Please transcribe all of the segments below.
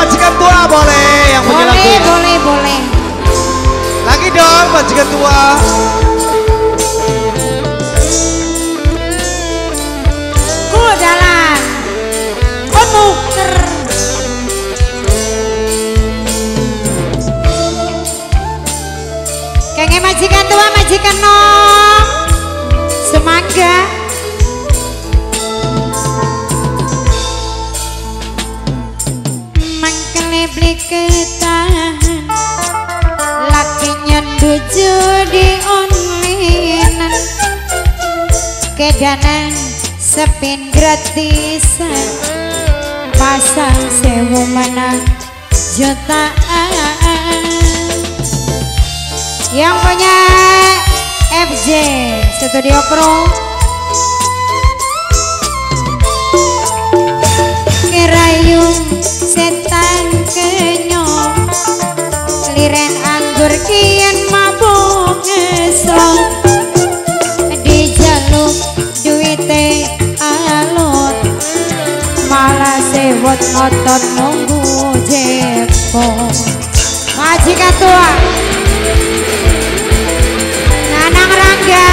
majikan tua boleh yang punya lagu. Boleh. Lagi dong majikan tua. Kudalan. Nuker. Kenge majikan tua, majikan nom. Semangga. Mangkele ketahan. Lakinya duju di onlinan. Kedanan sepin gratisan. Pasang sewu menang jutaan. Yang punya FJ Studio Pro. Kerayung setan kenyong. Liren anggur kian mabuk ngeslong. Dijaluk duite alot. Malah sewot ngotot nunggu jepo. Majikan tua Nanang Rangga.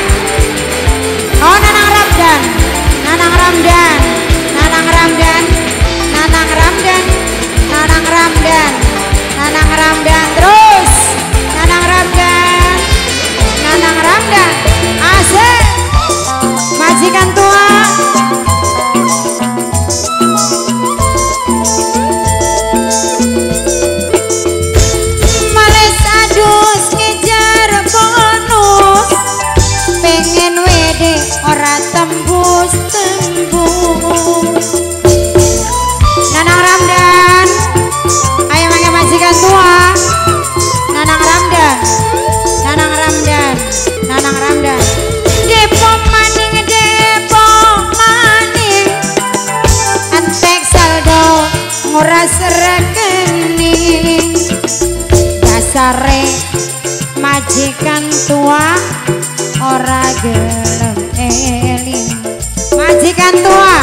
Oh Nanang Ramdan. Nanang Ramdan. Nanang Ramdan. Nanang Ramdan. Nanang Ramdan. Nanang Ramdan terus. Nanang Ramdan. Nanang Ramdan. Asik. Majikan tua. Ora tembus. Nanang Ramdan. Ayo mangga majikan tua. Nanang Ramdan. Nanang Ramdan. Nanang Ramdan. Depo maning. Antek saldo nguras rekening. Dasare majikan tua ora gelem eling. Majikan tua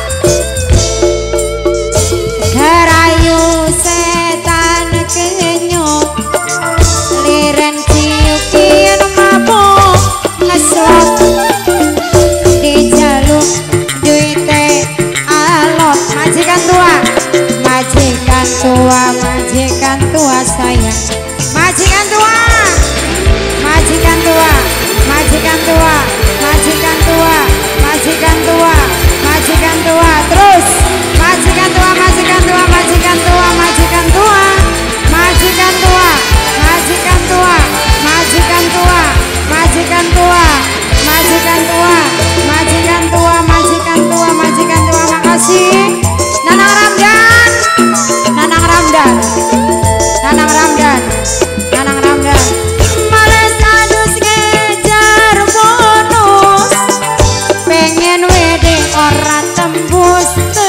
kerayu setan kenyok. Liren ciukin mabuk ngeslot. Dijaluk duite alot. Majikan tua. Majikan tua. Majikan tua sayang. Majikan tua. Majikan tua. Majikan tua. Majikan tua. Majikan tua. Majikan tua terus. Majikan tua. Majikan tua. Majikan tua. Majikan tua. Majikan tua. Majikan tua. Majikan tua. Majikan tua. Majikan tua. Majikan tua. Majikan tua. Majikan tua. Makasih. Nanang Ramdan. Nanang Ramdan. Nanang Ramdan. Nanang Ramdan. Males adus ngejar bonus. Pengen wede ora tembus.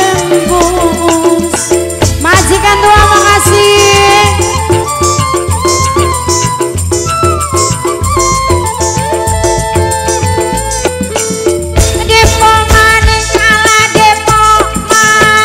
Majikan tua makasih. Depo maning ala depo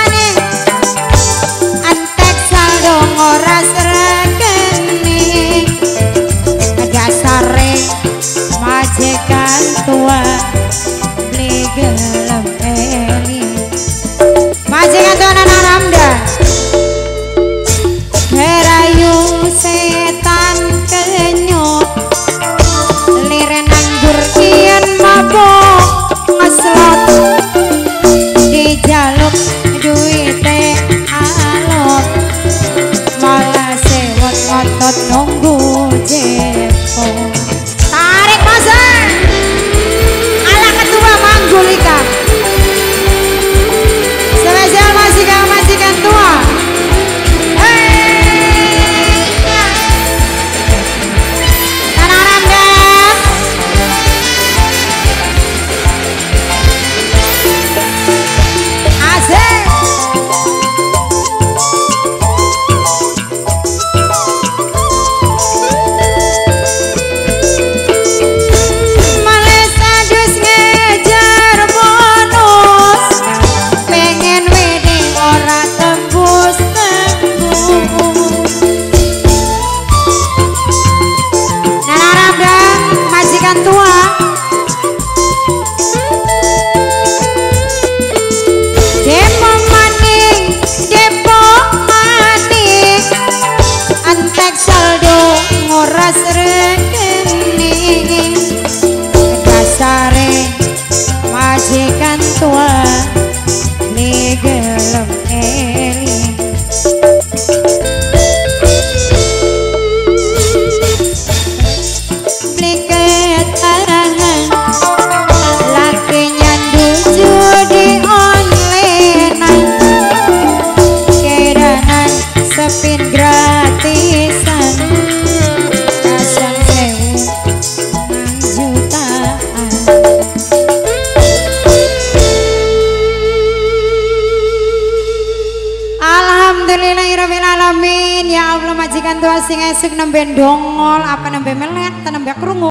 Alhamdulillahirabbil alamin. Ya Allah majikan tua sing esuk nembe dongol apa nembe melek nembe krungu.